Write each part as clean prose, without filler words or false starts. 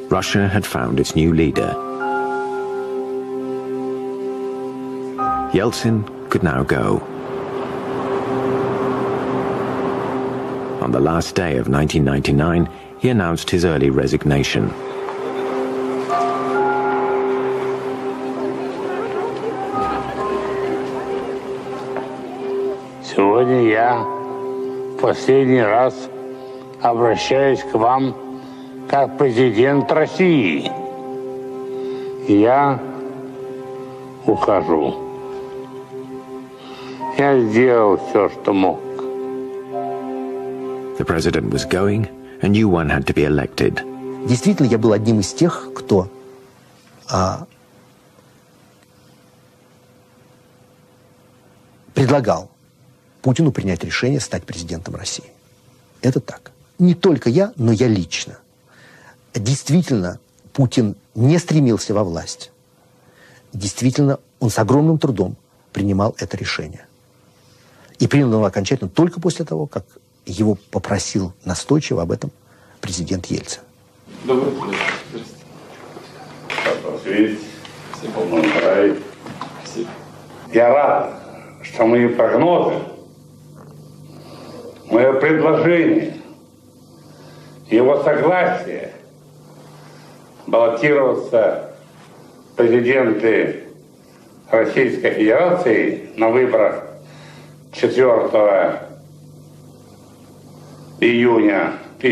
Russia had found its new leader. Yeltsin could now go. On the last day of 1999, he announced his early resignation. Сегодня я в последний раз обращаюсь к вам как президент России. Я ухожу. Я сделал все, что мог. The president was going, a new one had to be elected. Действительно, я был одним из тех, кто предлагал Путину принять решение стать президентом России. Это так. Не только я, но я лично. Действительно, Путин не стремился во власть. Действительно, он с огромным трудом принимал это решение. И принял его окончательно только после того, как его попросил настойчиво об этом президент Ельцин. Добрый день. Я рад, что мои прогнозы, мое предложение, его согласие баллотироваться в президенты Российской Федерации на выборах 4 июня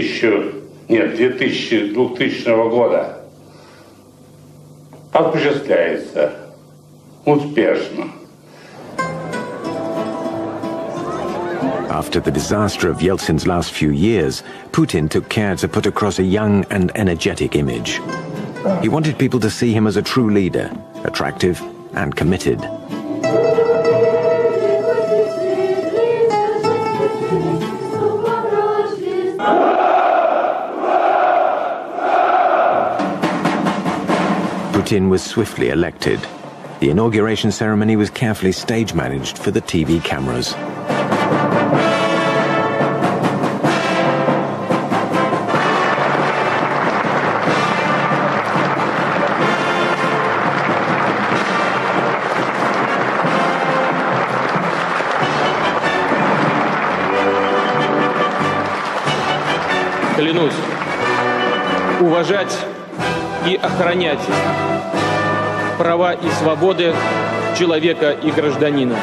2000 года осуществляется успешно. After the disaster of Yeltsin's last few years, Putin took care to put across a young and energetic image. He wanted people to see him as a true leader, attractive and committed. Putin was swiftly elected. The inauguration ceremony was carefully stage-managed for the TV cameras. Клянусь уважать и охранять права и свободы человека и гражданина.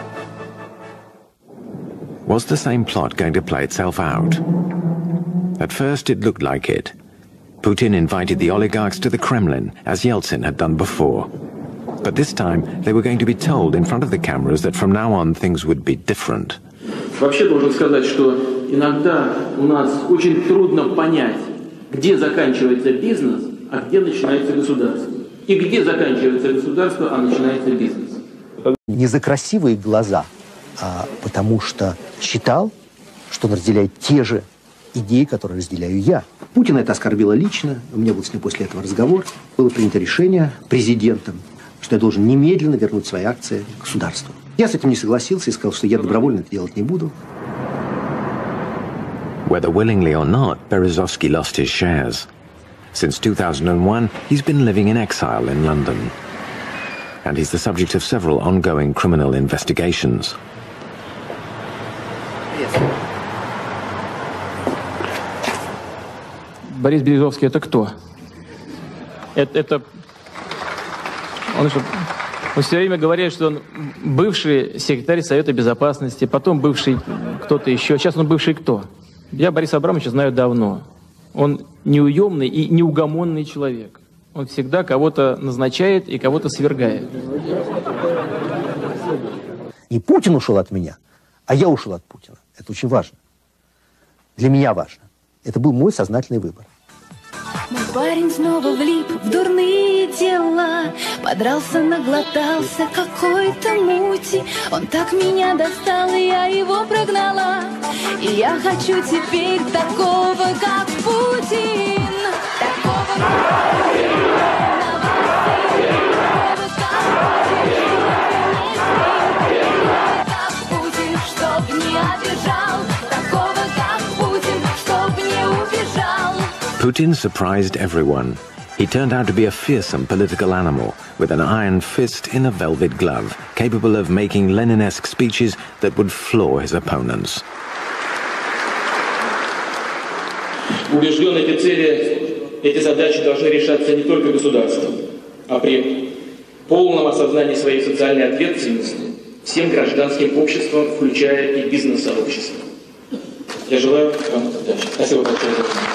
Was the same plot going to play itself out? At first it looked like it. Putin invited the oligarchs to the Kremlin, as Yeltsin had done before. But this time they were going to be told in front of the cameras that from now on things would be different. Вообще должен сказать, что иногда у нас очень трудно понять, где заканчивается бизнес, а где начинается государство. И где заканчивается государство, а начинается бизнес. Не за красивые глаза, а потому что считал, что он разделяет те же идеи, которые разделяю я. Путина это оскорбило лично. У меня был с ним после этого разговор. Было принято решение президентом, что я должен немедленно вернуть свои акции государству. Я с этим не согласился и сказал, что я добровольно это делать не буду. Whether willingly or not, Berezovsky lost his shares. Since 2001, he's been living in exile in London. And he's the subject of several ongoing criminal investigations. Борис Березовский это кто? Это он все время говорит, что он бывший секретарь Совета Безопасности, потом бывший кто-то еще. Сейчас он бывший кто? Я Бориса Абрамовича знаю давно. Он неуемный и неугомонный человек. Он всегда кого-то назначает и кого-то свергает. Не Путин ушел от меня, а я ушел от Путина. Это очень важно. Для меня важно. Это был мой сознательный выбор. Мой парень снова влип в дурные дела, подрался, наглотался какой-то мути. Он так меня достал, и я его прогнала. И я хочу теперь такого, как Путин. Такого, как Путин, чтоб не обижал. Такого, как Путин, чтоб не убежал. Putin surprised everyone. He turned out to be a fearsome political animal with an iron fist in a velvet glove, capable of making Lenin-esque speeches that would floor his opponents. Убежден, эти цели, эти задачи должны решаться не только государством, а при полном осознании своей социальной ответственности всем гражданским обществом, включая и бизнес-сообщество. Я желаю вам удачи. Спасибо большое за внимание.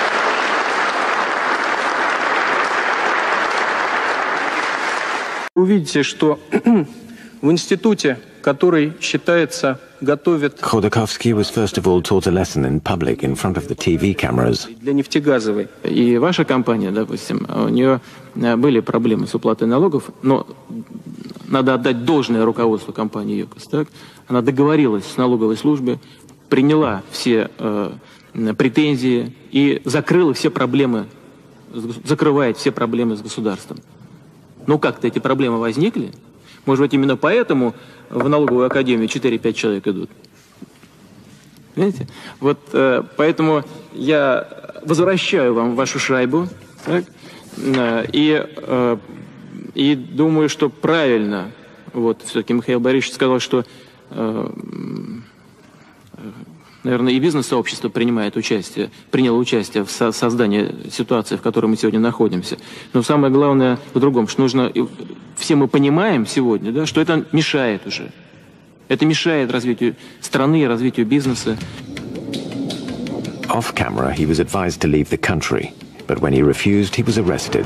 Увидите, что в институте, который считается, готовит Khodorkovsky was first of all taught a lesson in public in front of the TV cameras. для нефтегазовой. И ваша компания, допустим, у нее были проблемы с уплатой налогов, но надо отдать должное руководству компании ЮКОС. Так? Она договорилась с налоговой службой, приняла все претензии и закрыла все проблемы, закрывает все проблемы с государством. Но как-то эти проблемы возникли. Может быть, именно поэтому в налоговую академию 4-5 человек идут. Понимаете? Вот поэтому я возвращаю вам вашу шайбу. Так? И думаю, что правильно, вот все-таки Михаил Борисович сказал, что, наверное, и бизнес-сообщество приняло участие в создании ситуации, в которой мы сегодня находимся. Но самое главное в другом, что нужно, все мы понимаем сегодня, да, что это мешает уже. Это мешает развитию страны, развитию бизнеса. Off camera, he was advised to leave the country, but when he refused, he was arrested.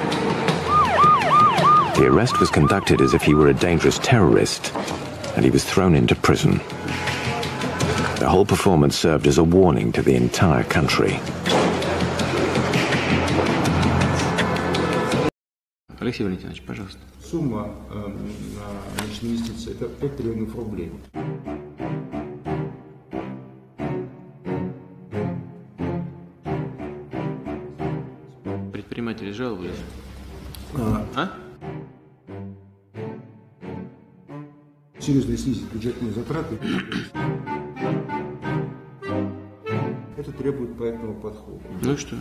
The arrest was conducted as if he were a dangerous terrorist, and he was thrown into prison. The whole performance served as a warning to the entire country. Алексей Валентинович, пожалуйста. Сумма инвестиций – это 5 триллионов рублей. Предприниматели жаловались. Серьезно снизить бюджетные затраты. Это требует проектного подхода. Ну и что?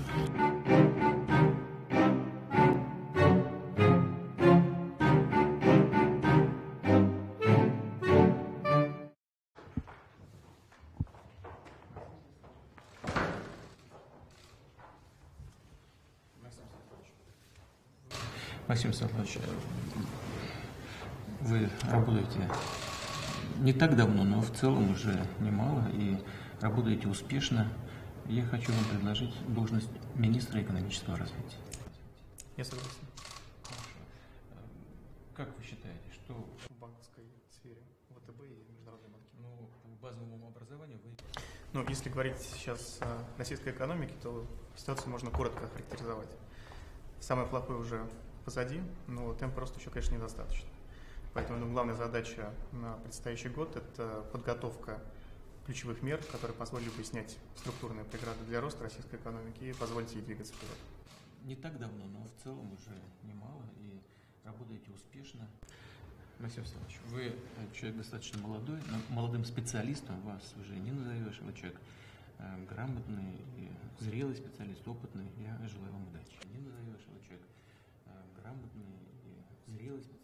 Максим Савлович, вы работаете не так давно, но в целом уже немало и работаете успешно. Я хочу вам предложить должность министра экономического развития. Я согласен. Как вы считаете, что В банковской сфере ВТБ и международной банки. по базовому образованию вы... Ну, если говорить сейчас о российской экономике, то ситуацию можно коротко охарактеризовать. Самое плохое уже позади, но темпа роста еще, конечно, недостаточно. Поэтому главная задача на предстоящий год – это подготовка ключевых мер, которые позволили бы снять структурные преграды для роста российской экономики и позволить ей двигаться вперед. Не так давно, но в целом уже немало и работаете успешно. Максим Александрович, вы человек достаточно молодой, но молодым специалистом вас уже не назовешь. Вы человек грамотный, зрелый специалист, опытный. Я желаю вам удачи. Не назовешь, вы человек грамотный и зрелый специалист.